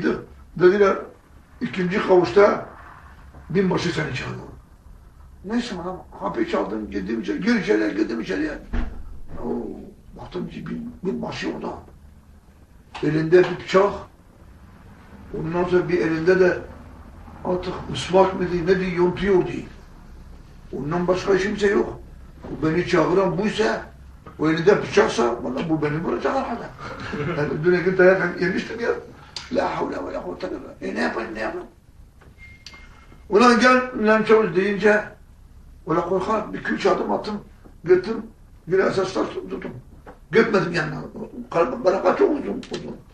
Dediler ikinci kavuşta binbaşı seni çağırıyor. Neyse bana kapıyı çaldım, girdim içeri, gir içeriye, girdim içeriye. Baktım ki binbaşı orada. Elinde bir bıçak. Ondan sonra bir elinde de artık ısmak mı değil, ne değil, yontuyor değil. Ondan başka kimse yok. Bu beni çağıran buysa, o elinde bıçaksa, valla bu beni vuracak arkada. Yani dün gün dayak yemiştim ya. La havle ve la kuvvete illa. Ne yapayım, ne yapayım? Ulan gel, lan çavuş deyince, ulan korkar, bir üç adım attım, gittim, bir esaslar tuttum. Gitmedim yanına. Bana çok uzun.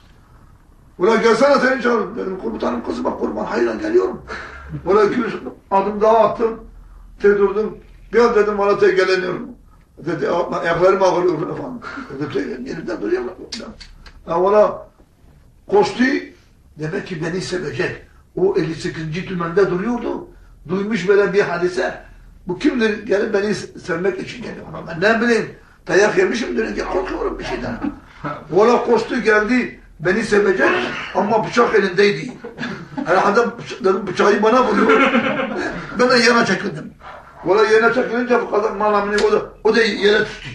Ulan gelsene seni çağırın. Dedim komutanım kızı bak kurban hayran geliyorum. Ulan 200 adım daha attım. Durdum. Gel dedim bana geleniyorum. Dedi ayaklarım ağrıyor efendim. Dedim yerimden duruyorum. Valla koştu. Demek ki beni sevecek. O 58. tümende duruyordu. Duymuş böyle bir hadise. Bu kimdir? Gelip beni sevmek için geliyor. Ama ben ne bileyim. Dayak yemişimdir. Korkuyorum bir şeyden. Valla koştu geldi. Beni sevecek ama bıçak elindeydi. Herhalde dedim bıçağı bana vuruyor. Ben de yana çekildim. Valla yana çekilince bu kadar malamını o da yere düştü.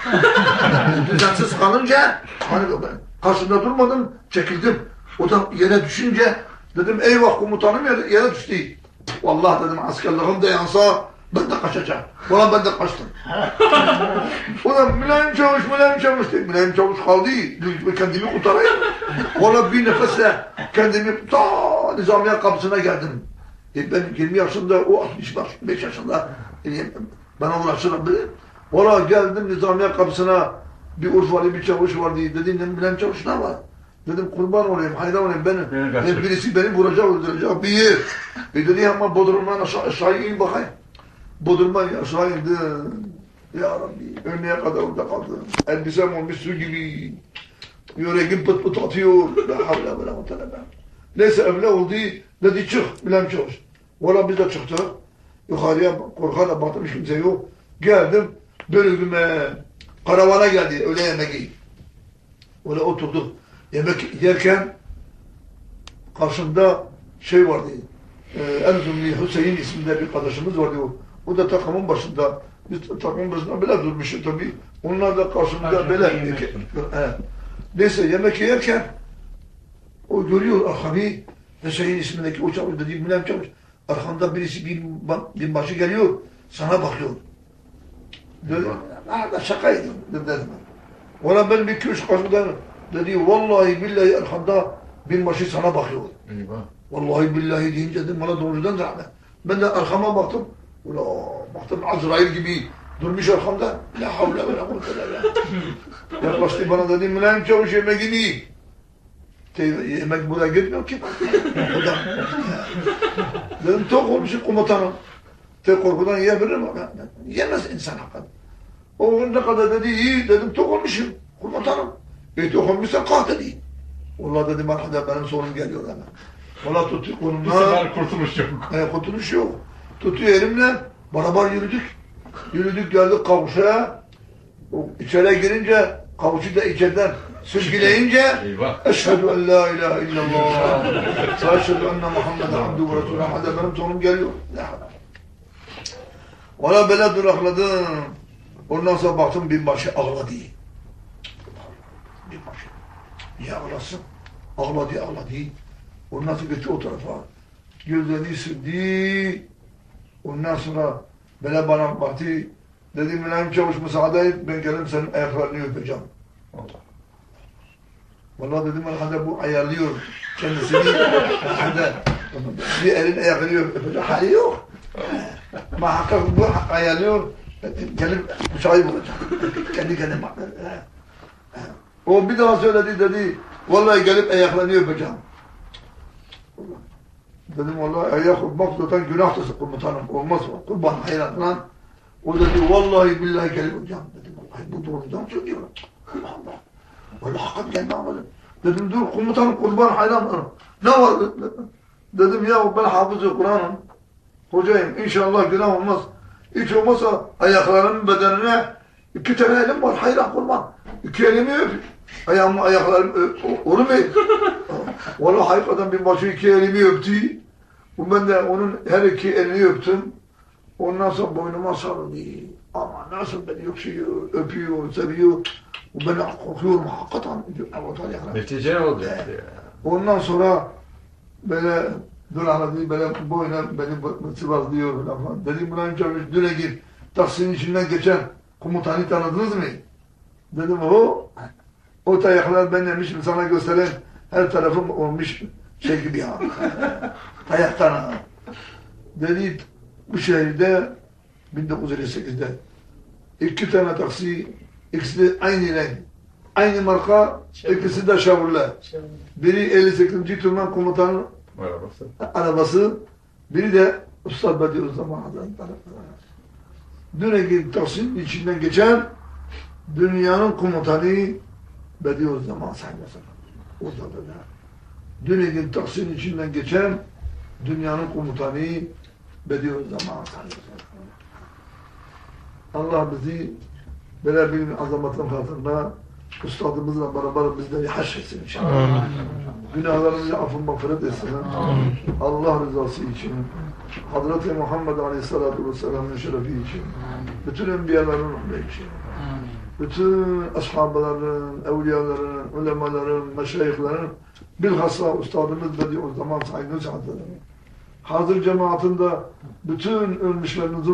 Düzensiz kalınca hani karşısında durmadım çekildim. O da yere düşünce dedim eyvah komutanım yere düştü. Vallahi dedim askerliğim de yansa ben de kaçacağım. Valla ben de kaçtım. Ulan mülayim çavuş değil. Mülayim çavuş kaldı. Kendimi kurtarayım. Valla bir nefesle kendimi ta Nizamiye kapısına geldim. Ben 20 yaşında, o 65 yaşında bana ulaşılabilir. Valla geldim Nizamiye kapısına bir Urfalı bir çavuş vardı. Dedim mülayim çavuş ne var? Dedim kurban olayım, hayran olayım benim. Birisi beni vuracak, öldürecek. Bir. Dedi ama Bodrum'dan aşağı in bakayım. Bodrum'dan aşağı indim. Ya Rabbi, önüne kadar orada kaldım. Elbisem olmuş su gibi. Yüreğim pıt pıt atıyor. La havle ve la kuvvete. Neyse öyle oldu. Dedi çık, bilem çavuş. Valla biz de çıktık. Yukarıya korkarla baktım, hiç kimse yok. Geldim, bölümüme, karavana geldi, öğle yemeği. Öyle oturduk. Yemek yerken karşımda şey vardı. Erzurumlu Hüseyin isminde bir kardeşimiz vardı o. O da takımın başında. Biz takımın başında böyle durmuşuz tabii. Onlar da karşımda böyle. Neyse yemek yerken o görüyor arkamı. Hüseyin ismindeki o çavuş dediğim mülayim çavuş. Arkamda birisi binbaşı geliyor. Sana bakıyor. Dedi, şakaydı dedim. Ona ben bir köşk karşımda dedi vallahi billahi arkamda binbaşı sana bakıyor. Eyvah. Vallahi billahi deyince dedim bana doğrudan da ben de arkama baktım. Ula baktım Azrail gibi durmuş arkamda. La havle ve la kuvvete. Yaklaştı bana dedi mülayim çavuş yemeğini. Yemek buraya gitmiyor ki. Dedim tok olmuşum komutanım. Tek korkudan yiyebilir mi? Yemez insan hakikaten. O ne kadar dedi iyi dedim tok olmuşum komutanım. Tok olmuşsan kalk dedi. Vallahi dedim arkada benim sorun geliyor hemen. Valla tutuyor kolumdan. Bu sefer kurtuluş yok. Kurtuluş yok. Tutuyor elimle beraber yürüdük. Yürüdük geldik kavuşa. İçeri girince kavuşu da içeriden sürgüleyince eşhedü en la ilahe illallah ve eşhedü enne Muhammeden abdühü ve resulühü. Hadi benim sonum geliyor. Valla böyle durakladım. Ondan sonra baktım binbaşı ağladı. Binbaşı. Niye ağlasın? Ağladı. Ondan sonra geçti o tarafa. Gözlerini sildi. Ondan sonra böyle bana baktı. Dedim mülayim çavuş müsaade et. Ben gelip senin ayaklarını öpeceğim. Vallahi dedim hadi bu ayarlıyor kendisini. Hadi bir elin ayakını öpecek. Hali yok. Muhakkak bu ayarlıyor. Gelip bıçağı vuracak. Kendi kendine. O bir daha söyledi dedi. Vallahi gelip ayaklarını öpeceğim. Dedim vallahi ayak öpmek zaten günahtır komutanım. Olmaz mı? Kurban hayran lan. O dedi vallahi billahi gelip öpeceğim. Dedim vallahi bu doğrudan söylüyor. Allah Allah. Vallahi hakikat gelme anladım. Dedim dur komutanım kurban hayran. Ne var? Dedim ya ben hafız-ı Kur'an'ım. Hocayım inşallah günah olmaz. Hiç olmazsa ayaklarımın bedenine 2 tane elim var hayran kurban. 2 elimi öp. Ayaklarım olur mu? Vallahi hakikaten bir başı iki elimi öptü. Ben de onun her iki elini öptüm. Ondan sonra boynuma sarıldı. Ama nasıl beni yoksuyor, öpüyor, seviyor. Ben korkuyorum hakikaten. Netice ne oldu? Ondan sonra böyle duramadı, böyle boyuna beni sıvazlıyor falan. Dedim buna önce düne git. Taksinin içinden geçen komutanı tanıdınız mı? Dedim o tayaklar ben demişim sana gösteren her tarafım olmuş şey gibi ya. Tayaktan ha. Dedi bu şehirde 1958'de iki tane taksi, ikisi de aynı renk, aynı marka, ikisi de Chevrolet. Biri 58. Tümen komutanın arabası, biri de Üstad Bediüzzaman Hazretleri. Dün taksinin içinden geçen dünyanın komutanı Bediüzzaman sayesinde. Orada da. Dün taksinin içinden geçen dünyanın komutanı Bediüzzaman sayesinde. Allah bizi böyle bir azametin hatırına Üstadımızla beraber bizleri haşretsin inşallah. Günahlarımızı affı mağfiret etsin. Allah rızası için, Hazreti Muhammed Aleyhisselatü Vesselam'ın şerefi için, bütün enbiyaların ömrü için, bütün ashabların, evliyaların, ulemaların, meşayihlerin, bilhassa Üstadımız Bediüzzaman saygı saatleri. Hazır cemaatinde bütün ölmüşlerimizin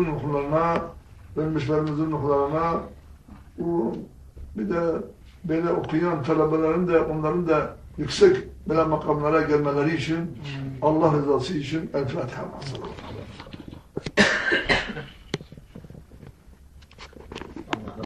ruhlarına, bir de böyle okuyan talebelerin de onların da yüksek böyle makamlara gelmeleri için Allah rızası için El Fatiha.